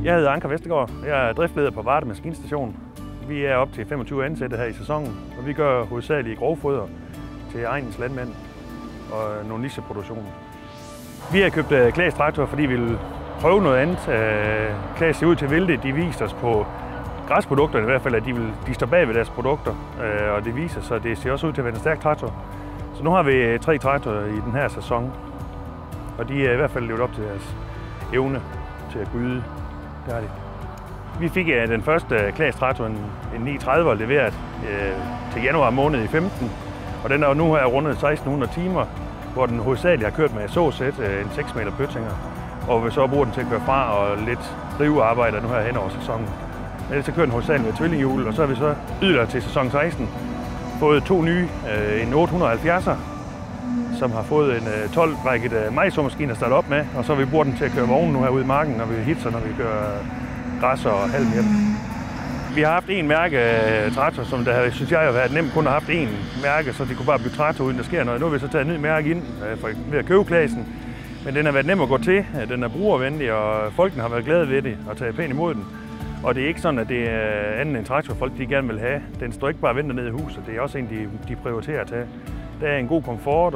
Jeg hedder Anker Vestergaard. Jeg er driftleder på Varde Maskinstation. Vi er op til 25 ansatte her i sæsonen, og vi gør hovedsageligt grovfoder til egnens landmænd og nogle nicheproduktioner. Vi har købt Klaas traktor, fordi vi vil prøve noget andet. Klaas ser ud til vilde. De viser os på græsprodukterne i hvert fald, at de står bag ved deres produkter, og det viser sig, at det ser også ud til at være en stærk traktor. Så nu har vi 3 traktorer i den her sæson, og de er i hvert fald levet op til deres evne til at gyde. Det er det. Vi fik den første Klaas traktor, en 930, leveret til januar måned i 15, og den er jo nu her rundet 1600 timer, hvor den hovedsageligt har kørt med såsæt, en 6 meter pøttinger, og vi så bruger den til at køre fra og lidt drivearbejder nu her hen over sæsonen. Ellers så kører den hovedsageligt med tvillinghjul, og så har vi så yderligere til sæson 16 fået 2 nye, en 870'er, som har fået en 12-rækket majsåmaskine at starte op med, og så vi bruger den til at køre vognen nu herude i marken, når vi hitser, når vi kører græs og halm hjem. Vi har haft en mærke traktor, som der synes jeg har været nemt kun har haft en mærke, så det kunne bare blive traktor uden der sker noget. Nu har vi så taget en ny mærke ind ved at købe Klaasen, men den har været nem at gå til, den er brugervenlig, og folkene har været glade ved det og taget pænt imod den. Og det er ikke sådan, at det er anden en traktor, folk de gerne vil have. Den står ikke bare og venter ned i huset, det er også en, de prioriterer at tage. Der er en god komfort,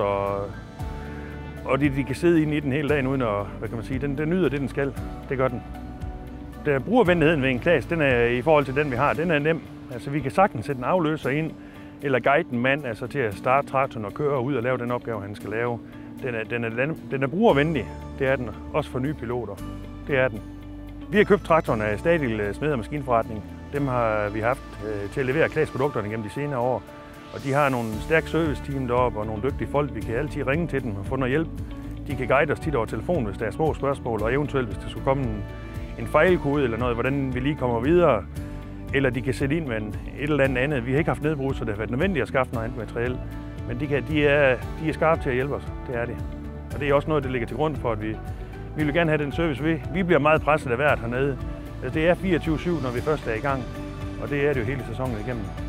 og de kan sidde inde i den hele dagen uden at, hvad kan man sige, den nyder det, den skal. Det gør den. Der brugervenligheden ved en Klaas, den er i forhold til den, vi har, den er nem. Altså, vi kan sagtens sætte en afløser ind, eller guide en mand altså, til at starte traktoren og køre ud og lave den opgave, han skal lave. Den er brugervenlig, det er den. Også for nye piloter, det er den. Vi har købt traktoren af Stadil Smed- og Maskinforretning. Dem har vi haft til at levere Klaas-produkterne gennem de senere år. Og de har nogle stærke serviceteam deroppe og nogle dygtige folk. Vi kan altid ringe til dem og få noget hjælp. De kan guide os tit over telefon, hvis der er små spørgsmål, og eventuelt hvis der skulle komme en fejlkode eller noget, hvordan vi lige kommer videre. Eller de kan sætte ind med et eller andet. Vi har ikke haft nedbrud, så det har været nødvendigt at skaffe noget andet materiale. Men de er skarpe til at hjælpe os, det er det. Og det er også noget, der ligger til grund for, at vi vil gerne have den service. Vi bliver meget presset af vejret hernede. Det er 24/7, når vi først er i gang, og det er det jo hele sæsonen igennem.